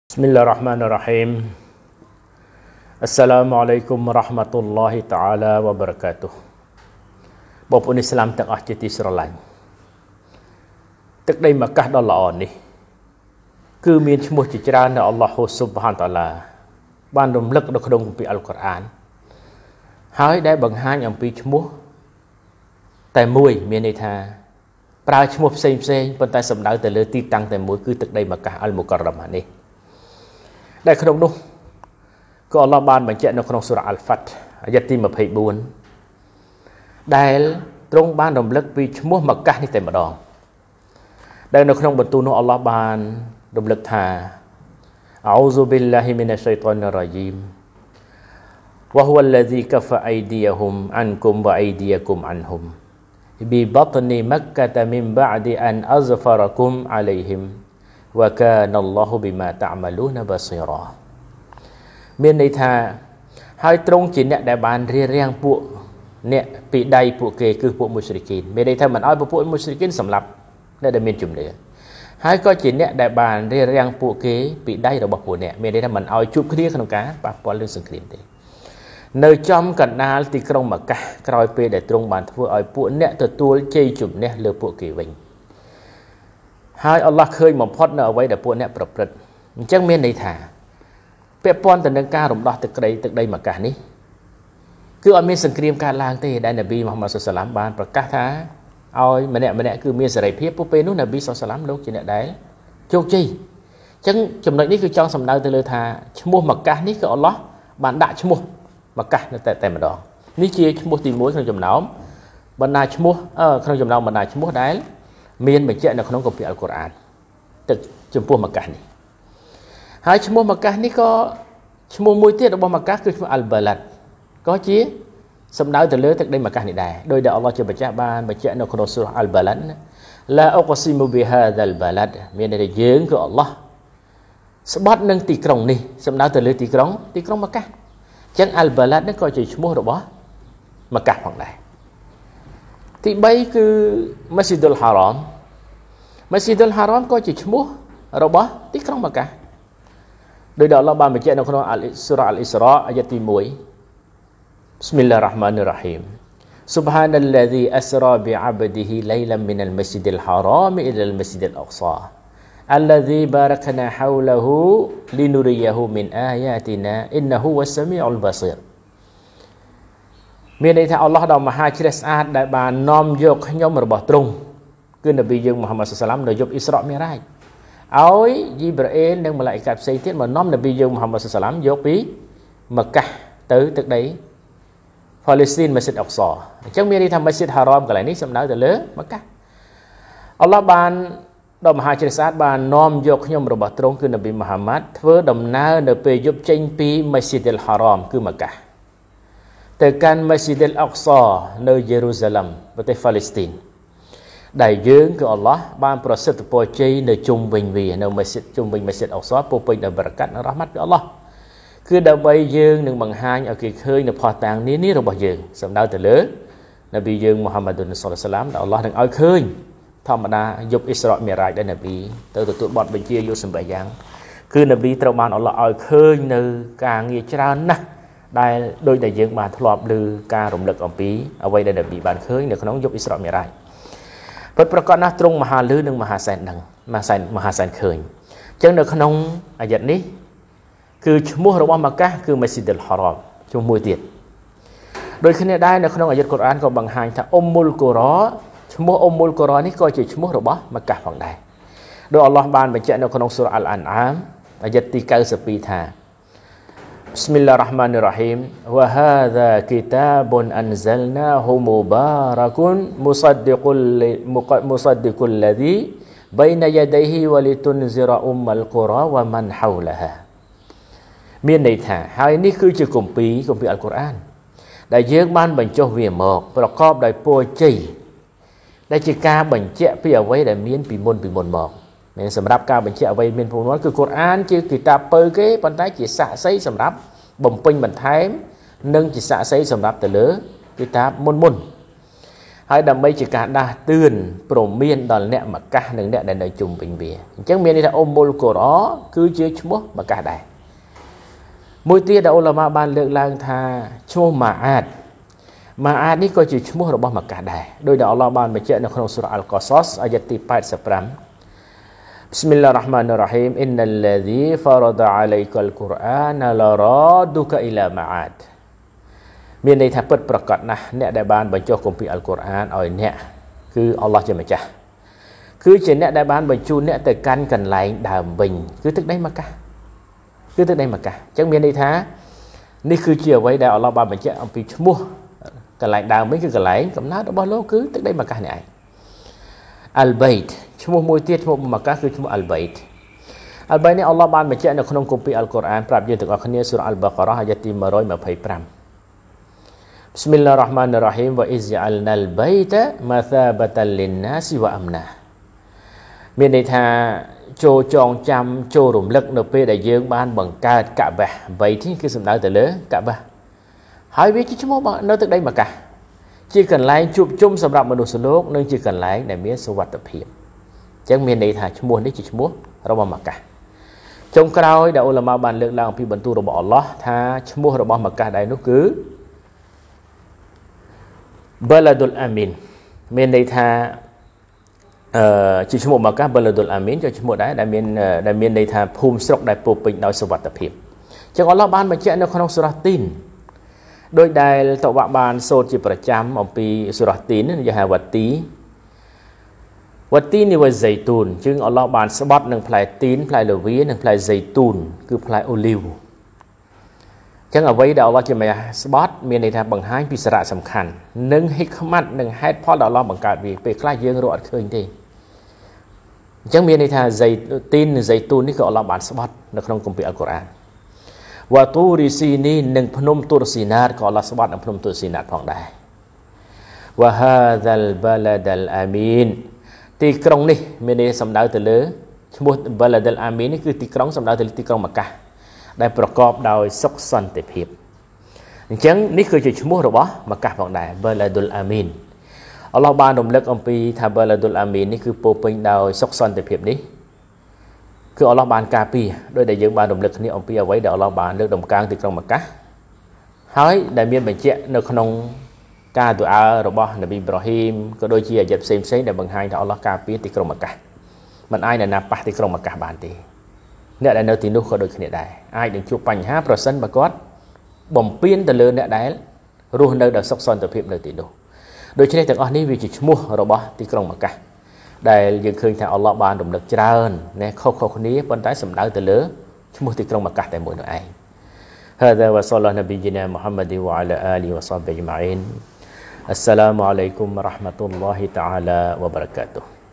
Bismillahirrahmanirrahim. Assalamualaikum warahmatullahi ta'ala wabarakatuh. បងប្អូនឥស្លាមទាំងអស់ជាទីស្រឡាញ់ទឹកដីម៉ាកាសដ៏ល្អនេះគឺមានឈ្មោះជាច្រើនដែលអល់ឡោះស៊ុបហានតាឡាបានរំលឹកនៅក្នុងគម្ពីរអល់កុរអានហើយដែលបង្ហាញអំពីឈ្មោះតែមួយមានន័យថាប្រើឈ្មោះផ្សេងប៉ុន្តែសំដៅទៅលើទីតាំងតែមួយគឺទឹកដីម៉ាកាសអលមុការរ៉ាម៉ានេះដែលក្នុងនោះក៏អល់ឡោះបានបញ្ជាក់នៅក្នុងសូរ៉ាអល់ហ្វាត់អាយ៉ាត់ទី24ដែលទ្រង់បានរំលឹកពីឈ្មោះម៉ាកាសនេះតែម្ដងដែលនៅក្នុងបន្ទូលនោះអល់ឡោះបានរំលឹកថាអោស៊ុប៊ីឡាហ៊ីមីណាស្យៃតានីររ៉ាជីមវ៉ាហ៊ុវល្លហ្ស៊ីកាហ្វអៃឌីយហ៊ុមអានគុមវ៉ាអៃឌីយគុមអានហ៊ុមប៊ីបតនីម៉ាកាតមីនបាឌីអានអហ្ហ្វរគុមអាឡៃហ៊ីមវ៉ាកានអល់ឡោះប៊ីម៉ាតាអម៉ាលូនបាស៊ីរ៉ាមានន័យថាហើយទ្រង់ជាអ្នកដែលបានរៀបរៀងពួកអ្នកពីដៃពួកគេគឺពួកមុស្រិគីនមានន័យថាមិនឲ្យពួកមុស្រិគីនសម្លាប់អ្នកដែលមានជំនឿហើយក៏ជាអ្នកដែលបានរៀបរៀងពួកគេពីដៃរបស់ពួកអ្នកមានន័យថាមិនឲ្យជួបគ្នាក្នុងការប៉ះពាល់រឿងសង្គ្រាមទេនៅចំកណ្ដាលទីក្រុងម៉ាកាសក្រោយពេលដែលទ្រង់បានធ្វើឲ្យពួកអ្នកទទួលជ័យជំនះលើពួកគេវិញហើយអល់ឡោះឃើញបំផុតនៅអ្វីដែលពួកអ្នកប្រព្រឹត្តអញ្ចឹងមានន័យថាពាក់ព័ន្ធទៅនឹងការរំដោះទឹកដីម៉ាកាសនេះគឺអត់មានសង្គ្រាមកើតឡើងទេដែលនប៊ីមូហាម៉ាត់សុសឡាមបានប្រកាសថាឲ្យម្នាក់គឺមានសេរីភាពពេលនោះនប៊ីសុសឡាមលោកជាអ្នកដែលជោគជ័យអញ្ចឹងចំណុចនេះគឺចង់សម្ដៅទៅលើថាឈ្មោះម៉ាកាសនេះគឺអល់ឡោះបានដាក់ឈ្មោះម៉ាកាសនៅតែម្ដងនេះជាឈ្មោះទី1ក្នុងចំណោមបណ្ដាឈ្មោះក្នុងចំណោមបណ្ដាឈ្មោះដែលមានបញ្ជាក់នៅក្នុងគម្ពីរអល់កុរអានទឹកចំពោះម៉ាកាសនេះហើយឈ្មោះម៉ាកាសនេះក៏ឈ្មោះមួយទៀតរបស់ម៉ាកាសគឺឈ្មោះអល់បាឡាត់ក៏ជាសំដៅទៅលើទឹកដីម៉ាកាសនេះដែរដោយដែលអល់ឡោះជាម្ចាស់បានបញ្ជាក់នៅក្នុងសូរ៉ាអល់បាឡាត់ឡាអុកស៊ីមូប៊ីហាដាល់បាឡាត់មានន័យថាយើងគឺអល់ឡោះស្បត់នឹងទីក្រុងនេះសំដៅទៅលើទីក្រុងម៉ាកាសអញ្ចឹងអល់បាឡាត់នេះក៏ជាឈ្មោះរបស់ម៉ាកាសផងដែរទី3គឺម៉ាស៊ីឌុលហារ៉ាមក៏ជាឈ្មោះរបស់ទីក្រុងម៉ាកាសដោយដែលអល់ឡោះបានបញ្ជាក់នៅក្នុងសូរ៉ាអល់អ៊ីស្រ៉ាអាយ៉ាត់ទី1 Bismillahirrahmanirrahim Subhanalladzi asra bi'abdihi laylan minal masjidil haram ilal masjidil aqsa alladzi barakna hawlahu linuriyahu min ayatina innahu was-sami'ul basir មានន័យថាអល់ឡោះដ៏មហាជ្រះស្អាតដែលបាននាំយកខ្ញុំរបស់ទ្រង់គឺនប៊ីយើងមូហាម៉ាត់សុសឡាមនៅយប់អ៊ីស្រ៉ាមីរ៉ាជឲ្យយីប្រអេលនិងម៉ាឡាអ៊ីកាតផ្សេងទៀតមកនាំនប៊ីយើងមូហាម៉ាត់សុសឡាមយកពីម៉ាកាសទៅទឹកដីប៉ាឡេស្ទីនម៉ាស៊ីដអុកសាអញ្ចឹងមានន័យថាម៉ាស៊ីដហារ៉ាមកន្លែងនេះសំដៅទៅលើម៉ាកាសអល់ឡោះបានដ៏មហាជ្រះស្អាតបាននាំយកខ្ញុំរបស់ទ្រង់គឺនប៊ីមូហាម៉ាត់ធ្វើដំណើរនៅពេលយប់ចេញពីម៉ាស៊ីដអលហារ៉ាមគឺម៉ាកាសទៅកាន់ម៉ាស៊ីដអលអុកសានៅយេរូសាឡឹមប្រទេសប៉ាឡេស្ទីនដែលយើងគឺអល់ឡោះបានប្រសិទ្ធពរជ័យនៅជុំវិញវានៅម៉ាស៊ីដជុំវិញម៉ាស៊ីដអុកសាពោពេញដោយបរកាត់និងរ៉ាហ្មាត់ពីអល់ឡោះគឺដើម្បីយើងនឹងបង្ហាញឲ្យគេឃើញនៅផុសតាងនានារបស់យើងសំដៅទៅលើនប៊ីយើងមូហាម៉ាត់សុលឡាឡាមដែលអល់ឡោះនឹងឲ្យឃើញធម្មតាយប់អ៊ីស្រ៉ាមីរ៉ាជដែលនប៊ីទៅទទួលបទបញ្ជាយកសម្បយ៉ាងគឺនប៊ីត្រូវបានអល់ឡោះឲ្យឃើញនៅការងារច្រើនណាស់ដែលដោយដែលយើងបានធ្លាប់ឮការរំលឹកអំពីអ្វីដែលនប៊ីបានឃើញនៅក្នុងយប់អ៊ីស្រ៉ាមីរ៉ាជពិតប្រាកដណាស់ទ្រង់មហាលឺនិងមហាសែនដឹងមហាសែនឃើញអញ្ចឹងនៅក្នុងអាយ៉ាត់នេះគឺឈ្មោះរបស់ម៉ាកាសគឺម៉ាស៊ីដុលហារ៉ាមឈ្មោះមួយទៀតដោយគ្នាដែរនៅក្នុងអាយ៉ាត់កុរអានក៏បង្ហាញថាអ៊ុំមុលកូរ៉ាឈ្មោះអ៊ុំមុលកូរ៉ានេះក៏ជាឈ្មោះរបស់ម៉ាកាសផងដែរដោយអល់ឡោះបានបញ្ជាក់នៅក្នុងសូរ៉ាអល់អានអាមអាយ៉ាត់ទី92ថា Bismillahirrahmanirrahim wa hadza kitabun anzalnahu mubarakun musaddiqul ladzi baina yadayhi wa litunzira ummal qura wa man hawlaha មានន័យថាហើយនេះគឺជាគម្ពីរអល់កុរអានដែលយើងបានបញ្ចុះវាមកប្រកបដោយពរជ័យដែលជាការបញ្ជាក់ពីអ្វីដែលមានពីមុនមកមានសម្រាប់ការបញ្ជាក់អ្វីមានពីមុនគឺកុរអានជាគីតាបពៅគេប៉ុន្តែជាសាក្សីសម្រាប់បំពេញបន្ថែមនិងជាសាក្សីសម្រាប់ទៅលើគីតាបមុនហើយដើម្បីជាការដាស់តឿនព្រមានដល់អ្នកមកាសនិងអ្នកដែលនៅជុំវិញវាអញ្ចឹងមានន័យថាអ៊ុមមុលកូរ៉ាគឺជាឈ្មោះមកាសដែរមួយទៀតដែលអ៊ុលាម៉ាបានលើកឡើងថាឈ្មោះម៉ាអាតនេះក៏ជាឈ្មោះរបស់មកាសដែរដោយដែលអល់ឡោះបានបញ្ជាក់នៅក្នុងសូរ៉ាអល់កសសអាយ៉ាទី85بسم الله الرحمن الرحيم إن الذي فرض عليك القرآن لرادك إلى معاد មានន័យថាពិតប្រកបណាស់អ្នកដែលបានបញ្ចុះគម្ពីរអល់កុរអានឲ្យអ្នកគឺអល់ឡោះជាម្ចាស់គឺជាអ្នកដែលបានបញ្ជូនអ្នកទៅកាន់កន្លែងដើមវិញគឺទឹកដីម៉ាកាសអញ្ចឹងមានន័យថានេះគឺជាអ្វីដែលអល់ឡោះបានបញ្ជាក់អំពីឈ្មោះកន្លែងដើមវិញគឺកន្លែងកំណើតរបស់លោកគឺទឹកដីម៉ាកាសនេះឯងអលបៃតឈ្មោះមួយទៀតឈ្មោះម៉ាកាសគឺឈ្មោះអលបៃតនេះអល់ឡោះបានបញ្ជាក់នៅក្នុងគម្ពីរអល់កុរអានប្រាប់យើងទាំងអស់គ្នាសូរ៉ាអល់បាការ៉ាអាយ៉ាទី125بسم الله الرحمن الرحيم وإذ جعلنا البيت مثابة للناس وأمنا មានន័យថាចូលចងចាំចូលរំលឹកនៅពេលដែលយើងបានបង្កើតកាបាបៃទីគឺសំដៅទៅលើកាបាហើយវាជាឈ្មោះនៅទឹកដីម៉ាកាសជាកន្លែងជួបជុំសម្រាប់មនុស្សលោកនិងជាកន្លែងដែលមានសុវត្ថិភាពអញ្ចឹងមានន័យថាឈ្មោះនេះជាឈ្មោះរបស់ម៉ាកាសចុងក្រោយដែលអ៊ុលាម៉ាបានលើកឡើងអំពីបន្ទូលរបស់អល់ឡោះថាឈ្មោះរបស់ម៉ាកាសដែរនោះគឺBaladul Amin មានន័យថាជាឈ្មោះម៉ាកាស Baladul Amin ជាឈ្មោះដែរដែលមានន័យថាភូមិស្រុកដែលពោពេញដោយសុវត្ថិភាពអញ្ចឹងអល់ឡោះបានបញ្ជាក់នៅក្នុងសូរ៉ាទីនដោយដែលតវ៉ាបានសូត្រជាប្រចាំអំពីសូរ៉ាទីននេះយហៅវ៉ាទីនេះវាហ្សៃទូនជាងអល់ឡោះបានស្បត់នឹងផ្លែទីនផ្លែលាវីនិងផ្លែហ្សៃទូនគឺផ្លែអូលីវចឹងអ្វីដែលអល់ឡោះជាម្ចាស់ស្បត់មានន័យថាបង្ហាញពីសារៈសំខាន់និងហិកម៉ាត់និងហេតុផលដែលអល់ឡោះបង្កើតវាពេលខ្លះយើងរកអត់ឃើញទេអញ្ចឹងមានន័យថាហ្សៃទីននិងហ្សៃទូននេះក៏អល់ឡោះបានស្បត់នៅក្នុងគម្ពីរអល់កុរអានវ៉ាទូរីស៊ីនីនិងភ្នំទូរស៊ីណាតក៏អល់ឡោះស្បត់នៅភ្នំទូរស៊ីណាតផងដែរវ៉ាហាហ្សាល់បាឡាដាល់អាមីនទីក្រុងនេះមានន័យសំដៅទៅលើឈ្មោះបាឡាដាល់អាមីននេះគឺទីក្រុងសំដៅទៅលើទីក្រុងម៉ាកាសដែលប្រកបដោយសុខសន្តិភាពអញ្ចឹងនេះគឺជាឈ្មោះរបស់ម៉ាកាសផងដែរបាឡាឌុលអាមីនអល់ឡោះបានរំលឹកអំពីថាបាឡាឌុលអាមីននេះគឺពោពេញដោយសុខសន្តិភាពនេះគឺអល់ឡោះបានការពារដោយដែលយើងបានរំលឹកគ្នាអំពីអ្វីដែលអល់ឡោះបានលើកដំកើងទីក្រុងម៉ាកាសហើយដែលមានបញ្ជាក់នៅក្នុងការទូអារបស់នប៊ីអ៊ីប្រាហ៊ីមក៏ដូចជាអាយ៉ាតផ្សេងៗដែលបង្ហាញថាអល់ឡោះការពារទីក្រុងម៉ាកាសមិនអាចណាប៉ះទីក្រុងម៉ាកាសបានទេអ្នកដែលនៅទីនោះក៏ដូចគ្នាដែរអាចនឹងជួបបញ្ហាប្រសិនបើគាត់បំពេញទៅលើអ្នកដែលរស់នៅដោយសុខសន្តិភាពនៅទីនោះដូច្នេះទាំងអស់នេះវាជាឈ្មោះរបស់ទីក្រុងម៉ាកាសដែលយើងឃើញថាអល់ឡោះបានរំលឹកច្រើនណាខុសគ្នាប៉ុន្តែសំដៅទៅលើឈ្មោះទីក្រុងម៉ាកាសតែមួយនោះឯង هذا وصلى نبينا محمد وعلى آله وصحبه أجمعين السلام عليكم ورحمة الله تعالى وبركاته